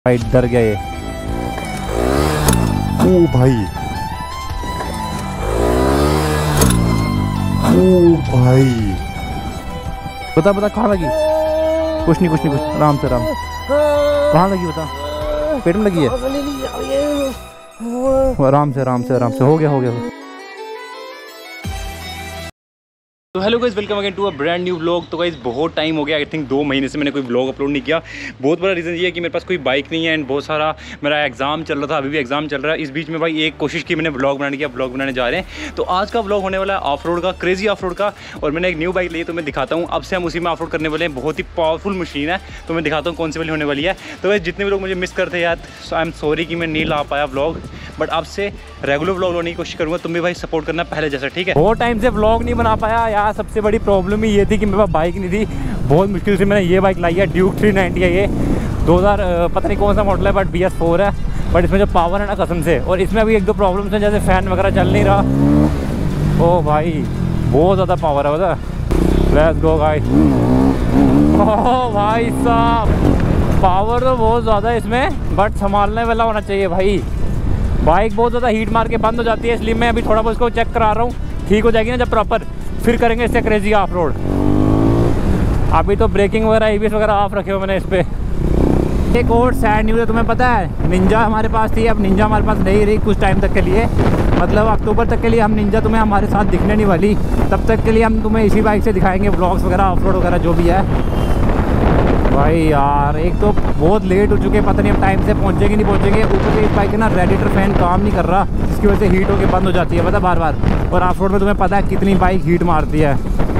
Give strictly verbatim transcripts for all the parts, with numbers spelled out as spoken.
भाई डर गया ये। ओ भाई, ओ भाई, बता बता कहाँ लगी? कुछ नहीं कुछ नहीं कुछ, आराम से आराम। कहाँ लगी बता? पेट में लगी है? आराम से आराम से आराम से, हो गया हो गया। तो hello guys, welcome again to a brand new vlog. तो गाइस बहुत टाइम हो गया, आई थिंक दो महीने से मैंने कोई व्लॉग अपलोड नहीं किया। बहुत बड़ा रीज़न ये है कि मेरे पास कोई बाइक नहीं है एंड बहुत सारा मेरा एग्जाम चल रहा था, अभी भी एग्जाम चल रहा है। इस बीच में भाई एक कोशिश की मैंने व्लॉग बनाने की, व्लॉग बनाने जा रहे हैं। तो आज का व्लॉग होने वाला है ऑफ रोड का, क्रेजी ऑफ रोड का। और मैंने एक न्यू बाइक ली है तो मैं दिखाता हूँ। अब से हम उसी में ऑफ रोड करने वाले हैं। बहुत ही पावरफुल मशीन है, तो मैं दिखाता हूँ कौन सी वाली होने वाली है। तो वैसे जितने भी लोग मुझे मिस करते हैं यार, आई एम सॉरी कि मैं नहीं ला पाया व्लॉग, बट अब से रेगुलर व्लॉग लाने की कोशिश करूँगा। तुम भी भाई सपोर्ट करना पहले जैसा, ठीक है? बहुत टाइम से व्लॉग नहीं बना पाया यार। सबसे बड़ी प्रॉब्लम ही ये थी कि मेरे पास बाइक नहीं थी। बहुत मुश्किल से मैंने ये बाइक लाई है, ड्यूक थ्री नाइंटी है ये, दो हज़ार पता नहीं कौन सा मॉडल है, बट बी एस फोर है। बट इसमें जो पावर है ना कसम से, और इसमें अभी एक दो प्रॉब्लम्स हैं, जैसे फ़ैन वगैरह चल नहीं रहा। ओ भाई बहुत ज़्यादा पावर है, बता। Let's go guys. ओह भाई साहब, पावर तो बहुत ज़्यादा है इसमें, बट संभालने वाला होना चाहिए भाई। बाइक बहुत ज़्यादा हीट मार के बंद हो जाती है, इसलिए मैं अभी थोड़ा बहुत इसको चेक करा रहा हूँ। ठीक हो जाएगी ना जब प्रॉपर, फिर करेंगे इससे क्रेजी ऑफ रोड। अभी तो ब्रेकिंग वगैरह ए बी एस वगैरह ऑफ रखे हो मैंने इस पर। एक और सैड न्यूज़ है, तुम्हें पता है, निंजा हमारे पास थी, अब निंजा हमारे पास नहीं रही कुछ टाइम तक के लिए। मतलब अक्टूबर तक के लिए हम निंजा तुम्हें हमारे साथ दिखने नहीं वाली। तब तक के लिए हम तुम्हें इसी बाइक से दिखाएंगे व्लॉग्स वगैरह, ऑफ रोड वगैरह जो भी है। भाई यार एक तो बहुत लेट हो चुके हैं, पता नहीं हम टाइम से पहुंचेंगे नहीं पहुंचेंगे। ऊपर से इस बाइक का ना रेडिएटर फैन काम नहीं कर रहा, जिसकी वजह से हीट होकर बंद हो जाती है, पता बार बार। और ऑफ रोड में तुम्हें पता है कितनी बाइक हीट मारती है।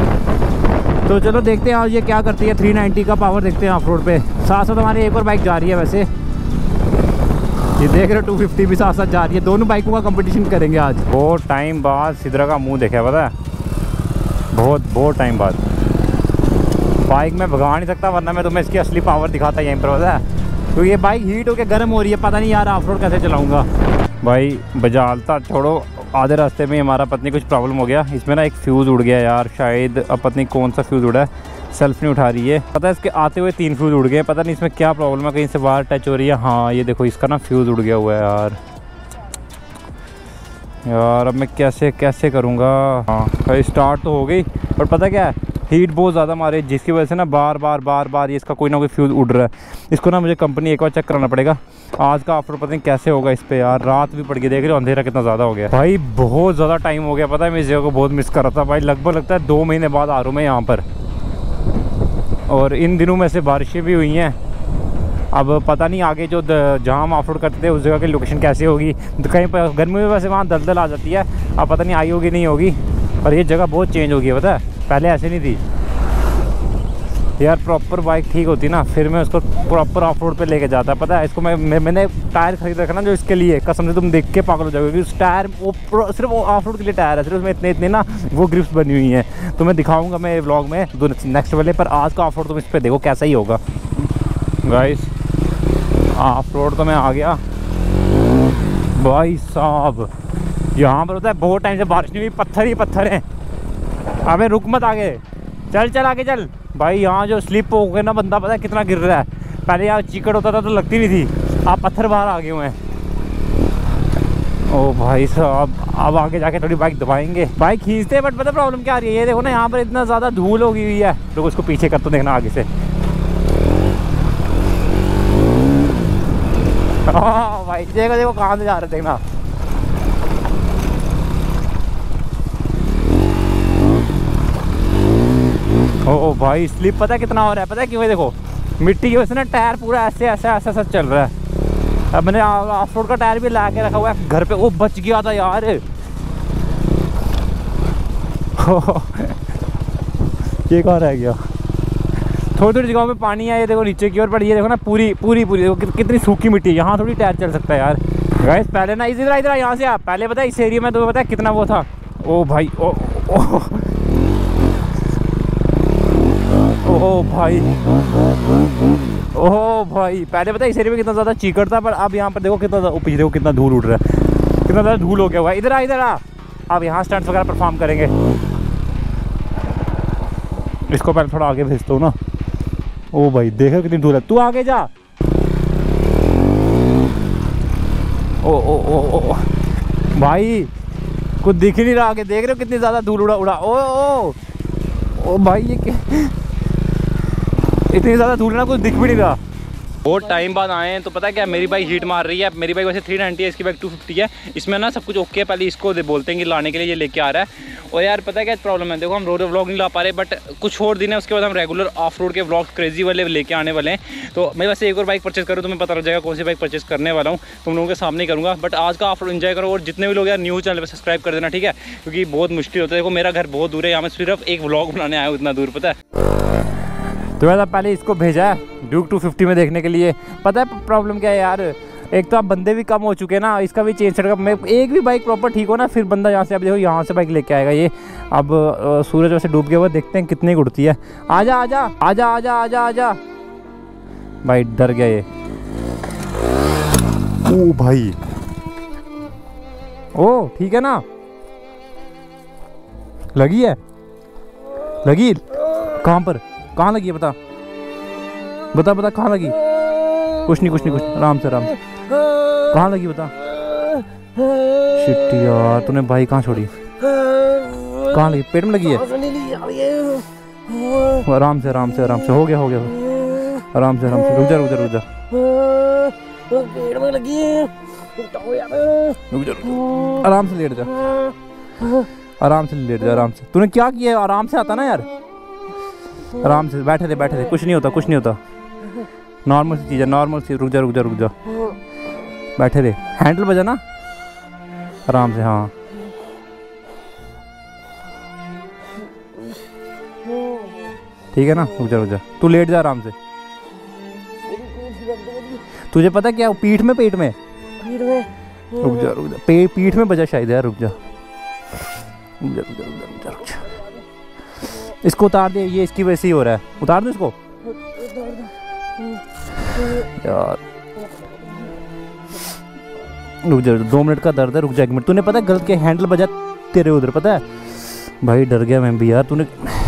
तो चलो देखते हैं आज ये क्या करती है। थ्री नाइंटी का पावर देखते हैं ऑफ रोड पे। साथ साथ हमारी एक और बाइक जा रही है, वैसे ये देख रहे हो टू फिफ्टी भी साथ साथ जा रही है। दोनों बाइकों का कंपटीशन करेंगे आज। बहुत टाइम बाद सिद्रा का मुँह देखा, पता है, बहुत बहुत टाइम बाद। बाइक में भगा नहीं सकता, वरना मैं तुम्हें इसकी असली पावर दिखाता यहीं पर, पता है। तो ये बाइक हीट होकर गर्म हो रही है, पता नहीं यार ऑफ रोड कैसे चलाऊंगा। भाई बजालता छोड़ो, आधे रास्ते में हमारा पत्नी कुछ प्रॉब्लम हो गया। इसमें ना एक फ्यूज़ उड़ गया यार, शायद अब पत्नी कौन सा फ्यूज़ उड़ा है, सेल्फ नहीं उठा रही है। पता है इसके आते हुए तीन फ्यूज़ उड़ गए, पता नहीं इसमें क्या प्रॉब्लम है, कहीं से बाहर टच हो रही है। हाँ ये देखो, इसका ना फ्यूज़ उड़ गया हुआ है यार। यार अब मैं कैसे कैसे करूँगा। हाँ भाई स्टार्ट तो हो गई, पर पता क्या है, हीट बहुत ज़्यादा मारे, जिसकी वजह से ना बार बार बार बार ये इसका कोई ना कोई फ्यूज़ उड़ रहा है। इसको ना मुझे कंपनी एक बार चेक कराना पड़ेगा। आज का ऑफ रोड पता नहीं कैसे होगा इस पर यार। रात भी पड़ गई, देख रहे हो अंधेरा कितना ज़्यादा हो गया। भाई बहुत ज़्यादा टाइम हो गया, पता है मैं इस जगह को बहुत मिस कर रहा था भाई। लगभग लगता है दो महीने बाद आ रहा हूँ मैं यहाँ पर, और इन दिनों में से बारिशें भी हुई हैं। अब पता नहीं आगे जो जहाँ हम ऑफ रोड करते थे उस जगह की लोकेशन कैसी होगी। तो कहीं पर गर्मी में वैसे वहाँ दलदल आ जाती है, अब पता नहीं आई होगी नहीं होगी, पर ये जगह बहुत चेंज हो गई है, पता है पहले ऐसे नहीं थी यार। प्रॉपर बाइक ठीक होती ना, फिर मैं उसको प्रॉपर ऑफ रोड पे लेके जाता। पता है इसको मैं, मैं मैंने टायर खरीद रखा ना जो इसके लिए, कसम से तुम देख के पागल हो जाओगे। उस टायर वो सिर्फ वो ऑफ रोड के लिए टायर है, सिर्फ उसमें इतने इतने ना वो ग्रिप्स बनी हुई हैं। तो मैं दिखाऊंगा मैं व्लॉग में दो नेक्स्ट वाले, पर आज का ऑफ रोड तुम इस पर देखो कैसा ही होगा गाइस। ऑफ रोड तो मैं आ गया भाई साहब। यहाँ पर होता है बहुत टाइम से बारिश नहीं हुई, पत्थर ही पत्थर हैं। अबे रुक मत, आगे चल चल आगे चल भाई। यहाँ जो स्लिप हो गए ना बंदा, पता है कितना गिर रहा है। पहले यहाँ चिकट होता था तो लगती नहीं थी, आप पत्थर बाहर आ गए हुए हैं। ओ भाई साहब, अब आगे जाके थोड़ी बाइक दबाएंगे, बाइक खींचते हैं। बट पता प्रॉब्लम क्या आ रही है, ये देखो ना यहाँ पर इतना ज़्यादा धूल हो गई हुई है। तो उसको पीछे कर तो देखना आगे से। हाँ भाई देखो देखो कहाँ से जा रहे देखना। ओ, ओ भाई स्लिप पता है कितना हो रहा है, पता है क्यों? देखो मिट्टी की वजह से ना टायर पूरा ऐसे ऐसे ऐसे ऐसे चल रहा है। अब मैंने ऑफ रोड का टायर भी ला के रखा हुआ है घर पे। वो बच गया था यार। ये कहाँ रह गया? थोड़ी थोड़ी जगहों में पानी है, ये देखो नीचे की ओर, पर ये देखो ना पूरी पूरी पूरी देखो कि, कितनी सूखी मिट्टी है। यहाँ थोड़ी टायर चल सकता है यार। गाइस पहले ना इधर इधर यहाँ से आप पहले पता है इस एरिया में तुम्हें पता है कितना वो था। ओ भाई ओ ओ ओ भाई ओह भाई, पहले पता है इस एरिया में कितना ज़्यादा चीकड़ था, पर अब यहाँ पर देखो कितना पीछे देखो कितना धूल उड़ रहा है, कितना ज़्यादा धूल हो गया हुआ है। इधर आ इधर आ, अब यहाँ स्टंट्स वगैरह परफॉर्म करेंगे। इसको पहले थोड़ा आगे भेजता हूँ ना। ओ भाई देखो कितनी धूल है, तू आगे जा। ओ, ओ भाई कुछ दिख ही नहीं रहा आगे, देख रहे हो कितनी ज़्यादा धूल उड़ा उड़ा। ओ ओ ओ भाई ये क्या, इतनी ज़्यादा धूल ना कुछ दिख भी नहीं रहा। बहुत टाइम बाद आए हैं तो पता है क्या, मेरी बाइक हीट मार रही है। मेरी बाइक वैसे थ्री नाइंटी है, इसकी बाइक टू फिफ्टी है। इसमें ना सब कुछ ओके है, पहले इसको बोलते हैं कि लाने के लिए ये लेके आ रहा है। और यार पता है क्या प्रॉब्लम है, देखो हम रोड व्लॉग नहीं ला पा रहे, बट कुछ और दिन है उसके बाद हम रेगुलर ऑफ रोड के व्लॉग क्रेजी वाले लेके आने वाले हैं। तो मैं वैसे एक और बाइक परचेज करूँ तो मैं पता लग जाएगा कौन सी बाइक परचेज करने वाला हूँ, तुम लोगों के सामने करूँगा। बट आज का ऑफ रोड एंजॉय करो, और जितने भी लोग यार न्यू चैनल पर सब्सक्राइब कर देना, ठीक है, क्योंकि बहुत मुश्किल होता है। देखो मेरा घर बहुत दूर है, यहाँ में सिर्फ एक व्लॉग बनाने आया हूँ इतना दूर, पता है। तो मैंने पहले इसको भेजा है ड्यूक टू फिफ्टी में देखने के लिए। पता है प्रॉब्लम क्या है यार, एक तो आप बंदे भी कम हो चुके हैं ना, इसका भी चेंज चढ़ेगा। मैं एक भी बाइक प्रॉपर ठीक हो ना, फिर बंदा यहाँ से, अब देखो यहाँ से बाइक लेके आएगा ये। अब आ, सूरज वैसे डूब गया हुआ, देखते हैं कितनी उड़ती है। आजा आजा आजा आजा आजा आजा भाई, डर गया ये। ओ भाई ओ ठीक है ना, लगी है, लगी कहाँ पर, कहाँ लगी है बता बता बता कहाँ लगी। कुछ नहीं कुछ नहीं कुछ नहीं, आराम से आराम से। कहाँ लगी बता। शिट यार तूने भाई कहाँ छोड़ी, कहाँ लगी, पेट में लगी है। आराम से आराम से आराम से, हो गया हो गया, आराम से आराम से, रुक जा रुक जा रुक जा, पेट में लगी है, रुक जा, आराम से लेट जा, आराम से लेट जा, आराम से। तूने क्या किया, आराम से आता ना यार, आराम से बैठे थे बैठे थे, कुछ नहीं होता कुछ नहीं होता, नॉर्मल सी चीज़ है, नॉर्मल सी। रुक जा रुक जा रुक जा, बैठे थे, हैंडल बजा ना आराम से। हाँ ठीक है ना, रुक जा रुक जा, तू लेट जा आराम से। तुझे पता क्या, पीठ में पेट में पीठ में रुक जा रुक जा, पे पीठ में बजा शायद यार, रुक जा रुक जा रुक जा रुक जा रुक जा, इसको उतार दे, ये इसकी वजह से ही हो रहा है, उतार दो इसको यार। रुक जा, दो मिनट का दर्द है, रुक जा एक मिनट। तूने पता है गलत के हैंडल बजा तेरे उधर, पता है भाई, डर गया मैं भी यार। तूने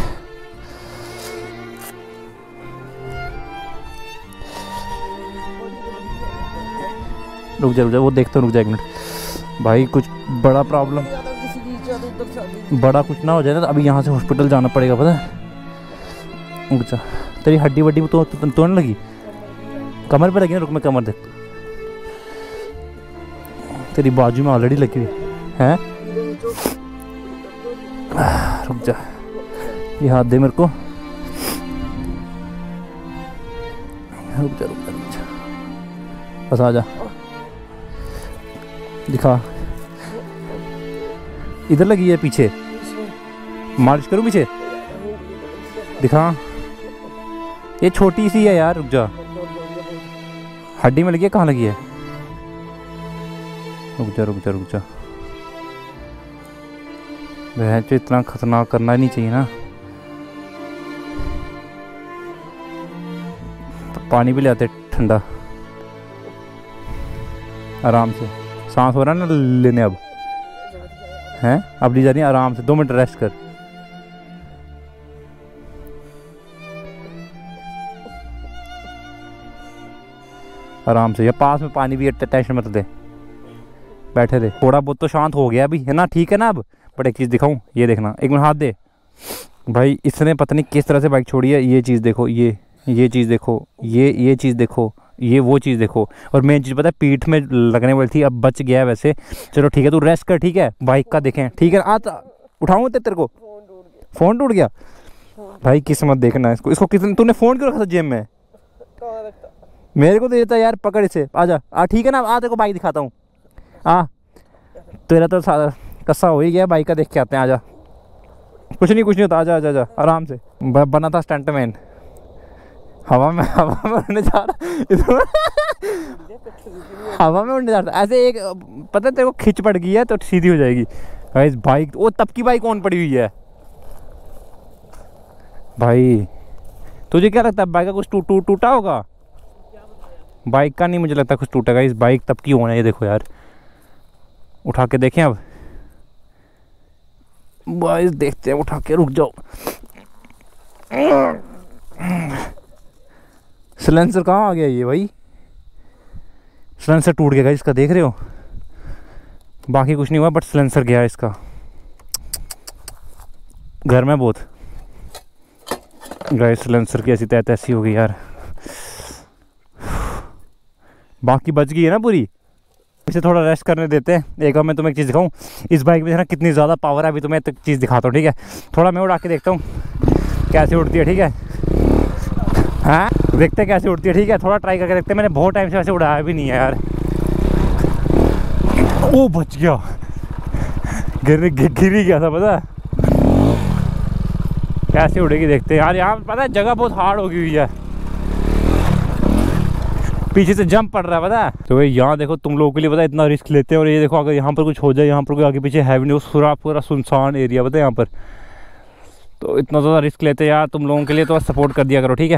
रुक जा रुक जा, वो देखता हूँ, रुक जा एक मिनट भाई, कुछ बड़ा प्रॉब्लम, बड़ा कुछ ना हो जाए ना, अभी यहाँ से हॉस्पिटल जाना पड़ेगा, पता है। रुक जा, तेरी हड्डी वड्डी तो तोड़ने लगी, कमर पे लगी ना, रुक मैं कमर देख, तेरी बाजू में ऑलरेडी लगी हुई है। रुक जा, ये हाथ दे मेरे को, रुक जा रुक जा रुक जा, बस आ जा, दिखा, इधर लगी है पीछे, मालिश करूँ पीछे, दिखा, ये छोटी सी है यार, रुक जा, हड्डी में लगी है, कहाँ लगी है, रुक जा रुक जा रुक जा, वह जो इतना खतरनाक करना नहीं चाहिए ना। तो पानी भी ले आते ठंडा, आराम से, सांस हो रहा है ना लेने, अब हैं, अब ली जा रही है, आराम से, दो मिनट रेस्ट कर। आराम से, या पास में पानी भी है, टेंशन मत दे, बैठे थे, थोड़ा बहुत तो शांत हो गया अभी है ना, ठीक है ना। अब बट एक चीज़ दिखाऊं, ये देखना, एक मिनट हाथ दे भाई, इसने पता नहीं किस तरह से बाइक छोड़ी है। ये चीज़ देखो, ये ये चीज़ देखो, ये ये चीज़ देखो, ये वो चीज़ देखो, और मेन चीज़ पता है पीठ में लगने वाली थी, अब बच गया है वैसे। चलो ठीक है, तू रेस्ट कर, ठीक है, बाइक का देखें, ठीक है। आज उठाऊँ तेरे को, फ़ोन टूट गया भाई, किस्मत देखना इसको, इसको किसने, तूने फ़ोन क्यों रखा था जेब में, मेरे को दे देता यार, पकड़ इसे, आजा आ, ठीक है ना। आ तेरे को बाइक दिखाता हूँ, आ तेरा तो कस्सा हो ही गया, बाइक का देख के आते हैं, आजा, कुछ नहीं कुछ नहीं होता, आजा आजा आजा, आराम से। बना था स्टंटमैन, हवा में हवा में उड़ने जा रहा हवा में उड़ने जा रहा ऐसे, एक पता है तेरे को खिंच पड़ गई है तो सीधी हो जाएगी भाई। बाइक वो तब की बाइक ऑन पड़ी हुई है भाई। तुझे क्या लगता है बाइक का कुछ टूट टूट टूटा होगा? बाइक का नहीं मुझे लगता कुछ टूटेगा, इस बाइक तब की ऑन है। ये देखो यार, उठा के देखें अब, बॉयज देखते हैं, उठा के, रुक जाओ। सिलेंसर कहाँ आ गया ये भाई, सिलेंसर टूट गया इसका, देख रहे हो बाकी कुछ नहीं हुआ, बट सिलेंसर गया इसका। घर में बहुत गैस सिलेंसर की ऐसी तहत ऐसी हो गई यार। बाकी बच गई है ना पूरी। इसे थोड़ा रेस्ट करने देते हैं। एक बार मैं तुम्हें एक चीज़ दिखाऊं, इस बाइक में ना कितनी ज़्यादा पावर है। अभी तुम्हें एक चीज़ दिखाता हूँ, ठीक है। थोड़ा मैं उड़ा के देखता हूँ कैसे उड़ती है, ठीक है। हाँ देखते हैं कैसे उड़ती है, ठीक है। थोड़ा ट्राई करके देखते हैं। मैंने बहुत टाइम से वैसे उड़ाया भी नहीं है यार। ओ बच गया, गिर गिर ही गया था पता है। कैसे उड़ेगी देखते हैं यार। यहाँ पता है जगह बहुत हार्ड होगी हुई है, पीछे से जंप पड़ रहा है पता है। तो भाई यहाँ देखो, तुम लोगों के लिए पता है इतना रिस्क लेते हैं। और ये देखो अगर यहाँ पर कुछ हो जाए, यहाँ पर कोई आगे पीछे है भी नहीं, पूरा पूरा सुनसान एरिया पता है यहाँ पर। तो इतना ज़्यादा रिस्क लेते हैं यार, तुम लोगों के लिए तो सपोर्ट कर दिया करो, ठीक है।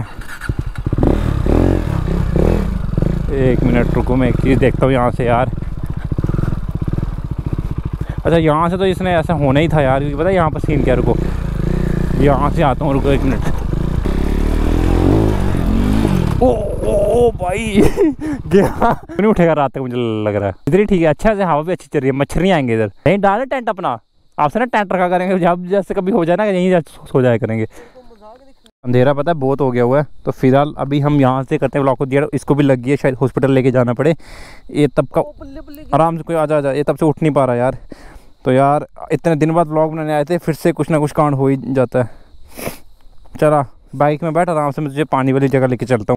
एक मिनट रुको, मैं एक चीज़ देखता हूँ यहाँ से यार। अच्छा यहाँ से तो इसने ऐसा होना ही था यार, क्योंकि पता है यहाँ पर सीन क्या। रुको यहाँ से आता हूँ, रुको एक मिनट। ओ ओ, ओ भाई गया नहीं उठेगा रात तक मुझे लग रहा है। इधर ही ठीक है, अच्छा से हवा भी अच्छी चल रही है, मच्छर नहीं आएंगे इधर। नहीं डाले टेंट अपना, आपसे ना टेंट रखा करेंगे, जब जैसे कभी हो जाए ना यहीं सो जाया करेंगे। अंधेरा पता है बहुत हो गया हुआ है, तो फिलहाल अभी हम यहाँ से करते हैं ब्लॉग को। दिया इसको भी लग गई है, शायद हॉस्पिटल लेके जाना पड़े। ये तब का आराम से कोई आ जा जा ये तब से उठ नहीं पा रहा यार। तो यार इतने दिन बाद ब्लॉग बनाने आए थे, फिर से कुछ ना कुछ कांड हो ही जाता है। चला बाइक में बैठ, आराम से मैं तुझे पानी वाली जगह लेके चलता हूँ।